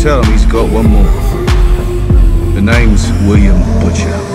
tell him he's got one more. The name's William Butcher.